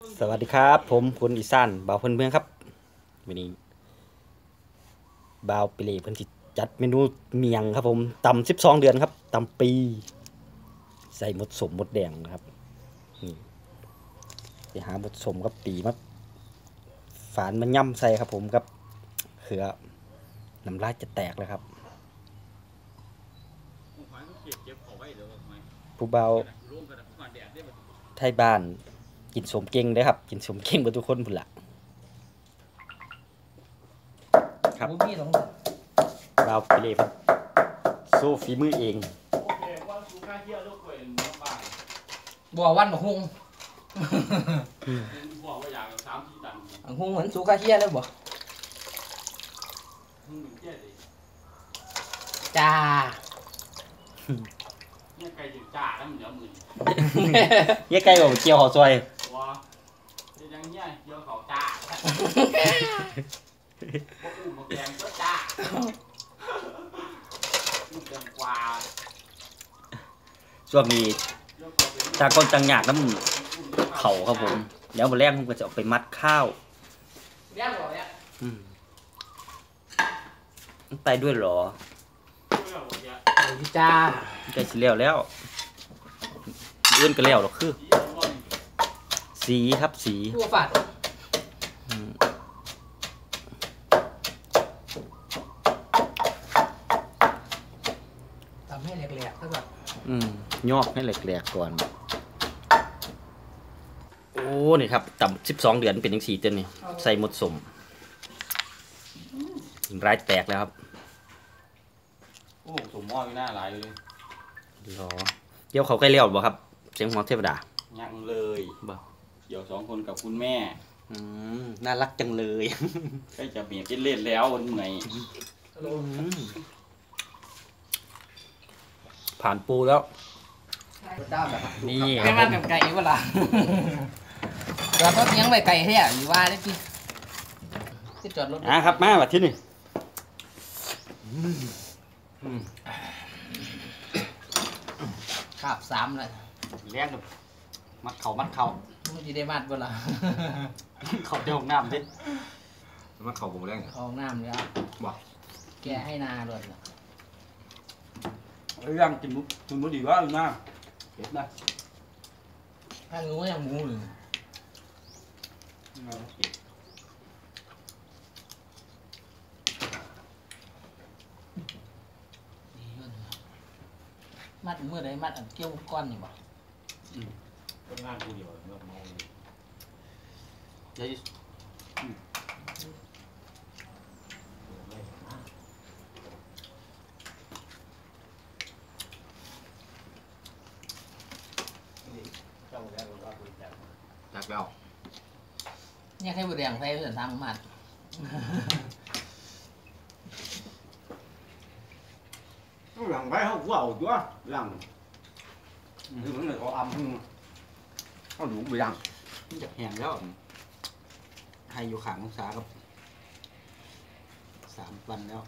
สวัสดีครับผมคุณอีสานบ่าวเพิ่นเมืองครับวันนี้บ่าวไปเลยเพิ่นสิจัดเมนูเมียงครับผมตำ12 เดือนครับตำปีใส่หมดสมหมดแดงนะครับนี่ไปหาหมดสมกับปีมาฝานมันย่ำใส่ครับผมกับเขือน้ำลายจะแตกเลยครับผู้บ่าวไทยบ้านกินสมเก่งเด้อครับกินสมเก่งเบ่ทุกคนพุ่นล่ะครับบ่าวไปเลยเพิ่นโซ่ฝีมือเองบัววันบักฮุงบอกว่าอยากสามสี่ตันบักฮุงเหมือนสุกาเฮียเลยบ่มึงเจ๊ดิจ้าเนี่ยไก่ถึงจ่าแล้วมันเดี๋ยวมึนเยี่ยไก่บอกเจียวหอซอยว่าจะยังเนี่ยเดี๋ยวเขาจ่าพวกอุ้มมาแกงก็จ่าอุ้มเต็มกว่าช่วงนี้ตาคนต่างอยากน้ำเขาครับผมแล้วมาแรกผมก็จะเอาไปมัดข้าวเรียกบ่เนี่ยมันไปด้วยเหรอจ้าใกล้สิแล้วแล้วเอื้อนก็แล้วหรอกคือ สีครับสีตัวฝาดทำให้แหลกๆซะก่อนยอกให้แหลกๆก่อน โอ้นี่ครับต่ำ12 เดือนเป็นยังสีเต็มนี่ใส่หมดสมร้ายแตกแล้วครับโอ้สมมออยู่หน้าหลายเลยรอเดี๋ยวเขาใกล้แล้วบ่ครับเสียงหัวเทวดายังเลยบ่เดี๋ยว2 คนกับคุณแม่น่ารักจังเลยใกล้จะเบียดเล่นแล้วมันเหนื่อยผ่านปูแล้วจ้าแบบนี่คไม่รับมาแบบไก่เวลาเราก็เลี้ยงไว้ไก่แท้อยู่ว่าได้พี่ที่จอดรถครับมาแบบที่นี่ขาบ3เลยเลี้ยงกับมัดเข่ามัดเข่ามันจะได้มัดเวลาเข่าเจ้าของน้ำสิมาเข่าผมแรงของน้ำแล้วบ่แกให้นาเลยเรื่องกินมุกดีว่าหน้าเด็ดนะถ้างูยังหมูหรือมัดเมื่อไรมัดอันเกี่ยวก้อนนี่บ่เป็นงานผู้เดียวเมื่อมองเดี๋ยวจักแล้วเนี่ยแค่บุเรียงไฟเพื่อนทำมัดหลังไปเขาเอาจ้วหลังคือมันเลยเขาอำเขาดูไปยังมันจะแห้งแล้วให้อยู่ขางองศาครับ3 วันแล้ว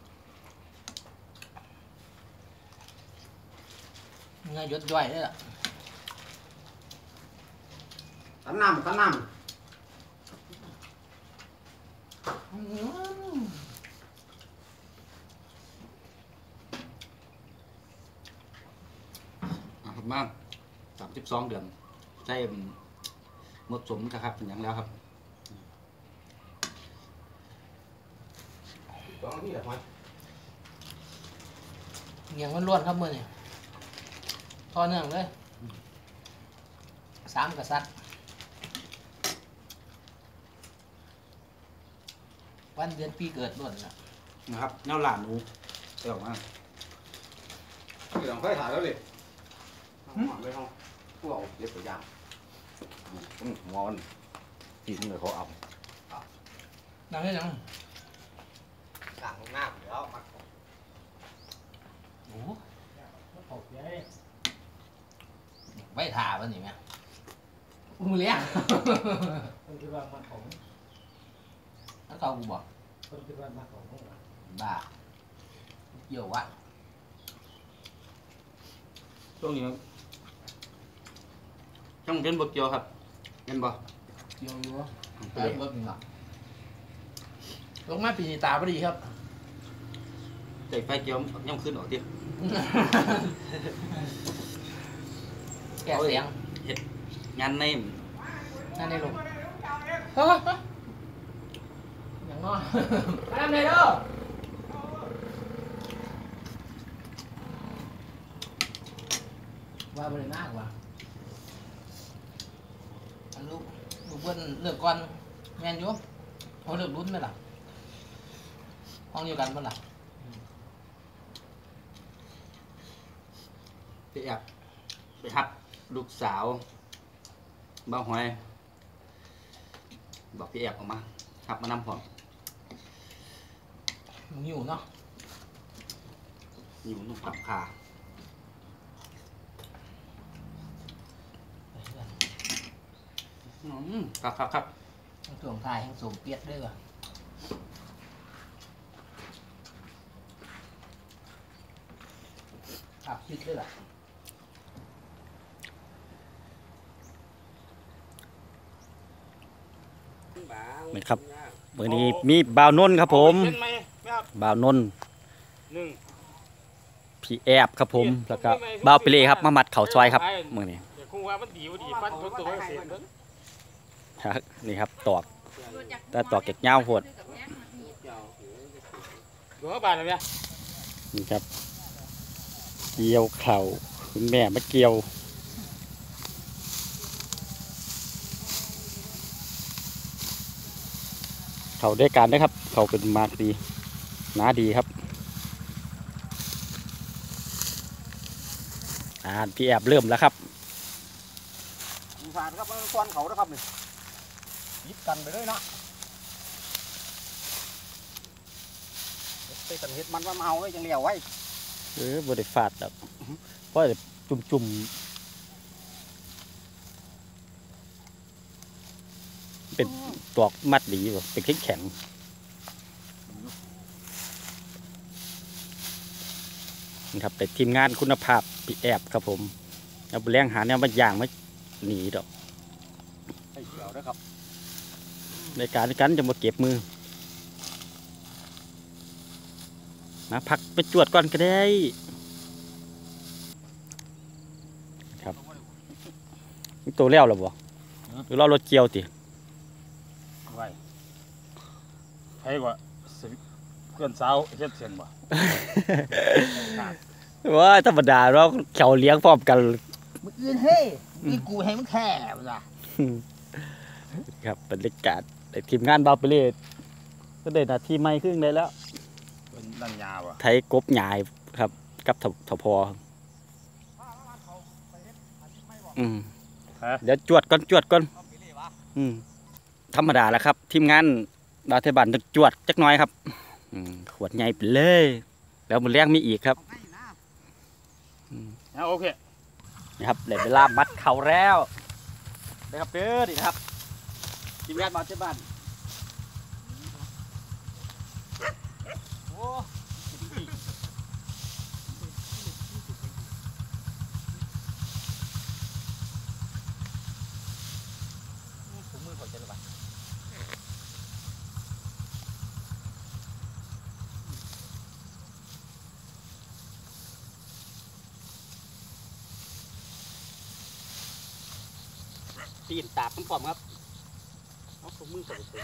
เงยยดย่อยได้ละขันน้ำขันน้ครับมาก32 เดือนใช่หมดสมครับเป็นอย่างแล้วครับำตอนนี้แหละมันเงียงมันล้วนครับมือนี่ทอเนื่องเลย3 กษัตริย์วันเดือนปีเกิดล้วนนะนะครับแนวหลานหนูเดี๋ยวมาหลังไปถ่ายแล้วดิไม่ต้องพวกเอาเล็บไปย่างงอนกินเลยเขาอำนั่งได้ยังหลังหน้าแล้วมัดโอ้ไว้ถ่าวันนี้ไหมมือเลี้ยงคนที่ว่ามาของแล้วเขากูบอกคนที่ว่ามาของบ้าเกี่ยววะช่วงนี้ต้องเล่นบทเกียวครับเล่นบ่เกี่ยวอยู่ตายเบิดหนักลงมาปีนี้ตาพอดีครับใจไฟเกี่ยวย่ำขึ้นออกดิแก่เสียงงานในนั่นในลงอย่างน้อยทำเลยเด้อว่าบริมากว่ะอันลูกเบิ้ลเลือกก่อนแมนอยู่เขาเลือกรุ่นไหมล่ะห้องเดียวกันป่ะล่ะไปแอบไปหับลูกสาวบ้าหอยบอกพี่แอบออกมาหับมานำผมหิวเนาะอยู่นุ่มกับขา ครับทั้งส่วงทายทั้งส่วงเปียกด้วยว่ะขับคิดด้วยล่ะเหมือนครับวันนี้มีบ่าวนนท์ครับผมเป็นไหมครับบ่าวนนท์หนึ่งพี่แอบครับผมแล้วก็บ่าวเปเล่ครับมามัดเข่าซอยครับมือนี้เดี๋ยวคงว่ามันดีว่าดีฟันทุกตัวเสียงเบิ้งครับนี่ครับตอกแต่ตอกเก็กเงาโหดดูว่าบาดอะไรเนี่ยนี่ครับเกี่ยวเข่าคุณแม่มาเกี่ยวเข่าได้การนะครับเข่าเป็นมากดีหนาดีครับพี่แอบเริ่มแล้วครับผ่านครับมันควันเขานะครับนี่ยิบกันไปเลยนะไปกันเห็ดมันว่าเมาเลยจังเลี้ยวไว้บริฟาดแล้วเพราะจุ่มเป็นตอกมัดดีบ่เป็นแข็งนี่ครับแต่ทีมงานคุณภาพพี่แอบครับผมเอาไปเลี้ยงหาแนวมันอย่างไม่หนีดอกไอ้เขียวนะครับในการจะมาเก็บมือมาพักไปจวดก่อนก็ได้ครับนี่ตัวเลี้ยวหรอบ่หรือเรารถเกี่ยวติไว้ใครว่าเพื่อนสาวเฮ็ดเสียงบ่ว่าธรรมดาเราเขียวเลี้ยงพร้อมกันมึงอื่นเฮ้ยมีกูให้มึงแค่จ้ะครับบรรยากาศแต่ทีมงานบาวเปเล่ก็ได้หนาทีไม่ครึ่งได้แล้วเป็นดันยาบ่ไทยกบหยายครับกับทพอืมฮะเดี๋ยวจวดก่อนอืมธรรมดาแล้วครับ ทีมงานดาวเทบันต้องจวดจักหน้อยครับขวดใหญ่ไปเลย แล้วมันเลี้ยงมีอีกครับโอเคนะครับได้เวลามัดเข่าแล้วนะครับเด้อดิครับทีมงานดาวเทบันโอ้ผมมือผมจะระบาดตีนตาบพร้อมๆครับเอาผมมือผมจะ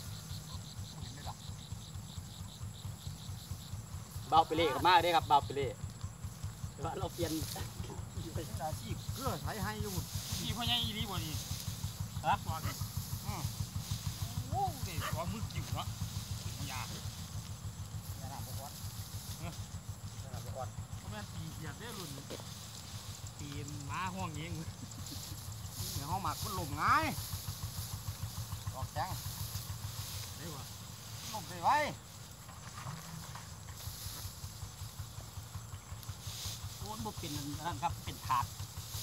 เบาไปเล่กับมาได้ครับเบาไปเล่แต่ว่าเราเปลี่ยนไปใช้อาชีพเพื่อใช้ให้อยู่นี่พ่อใหญ่อีหลีบ่นี่ฮะว่านี่โอ้เด็กว่ามือจิ๋วเนาะยาเพราะแม่นตีเกียดได้รุ่นตีนม้าห้องเองเดี๋ยวเขาหมักมันหล่มง่ายออกแจ้งได้บ่หล่มไปไว้โอ้บ่เป็นนั่นครับเป็นถาด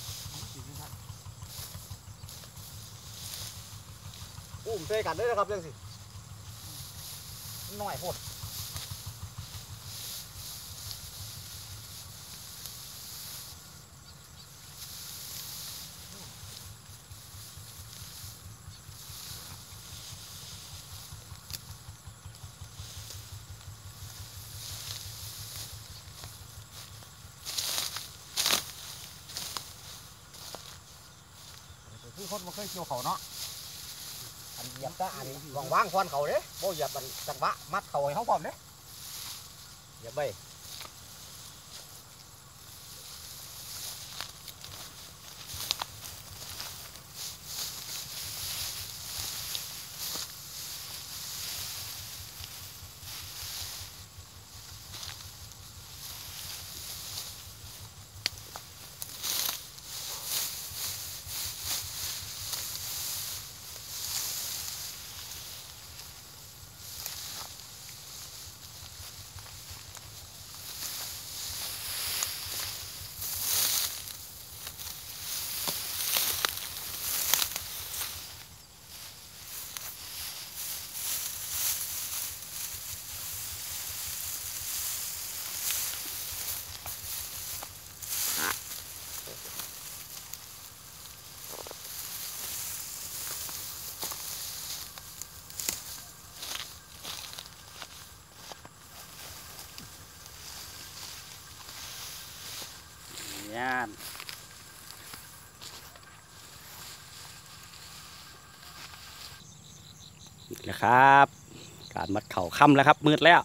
อุ้มเตะกันได้นะครับเรื่องสิหน่อยโหดคนมาเคยเกี่ยวเขาเนาะอันเหยียบก็อันว่างๆควันเขาเด้บ่เหยียบมันจังหวะมัดเขาให้เขาพร้อมเด้เหยียบไปย่านนี่แหละครับ การมัดเข่าค่ำแล้วครับ มืดแล้ว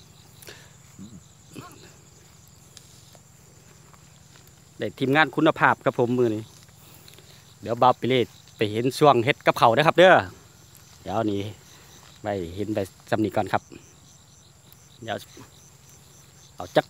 ได้ทีมงานคุณภาพครับผมมือนี้เดี๋ยวบ่าวปิเลตไปเห็นช่วงเฮ็ดกับเขานะครับเด้อเดี๋ยวนี้ไปเห็นไปจำนี้ก่อนครับเดี๋ยวเอาจัก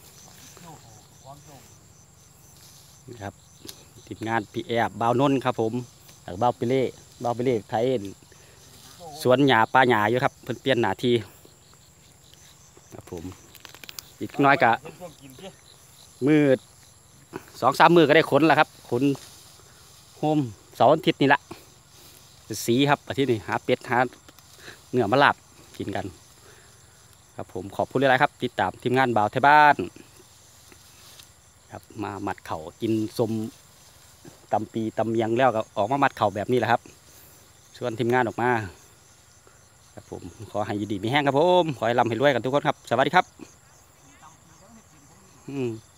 นะครับทีมงานพี่แอบบ่าวนนท์ครับผมจากบ่าวปิเล่ไทยสวนหญ้าป่าหญ้าอยู่ครับเพิ่นเปลี่ยนหน้าที่ครับผมอีกน้อยกะมืด2-3 มือก็ได้ขนแล้วครับขนโฮมเสาร์อาทิตย์นี่ละสีครับอาทิตย์นี้หาเป็ดหาเนื้อมาลาบกินกันครับผมขอบคุณหลายๆครับติดตามทีมงานบ่าวไทยบ้านครับมามัดเข่ากินสมตำปีตำเมียงแล้วก็ออกมามัดเข่าแบบนี้แหละครับชวนทีมงานออกมาครับผมขอให้อยู่ดีมีแห้งครับผมขอให้ร่ำให้รวยกันทุกคนครับสวัสดีครับ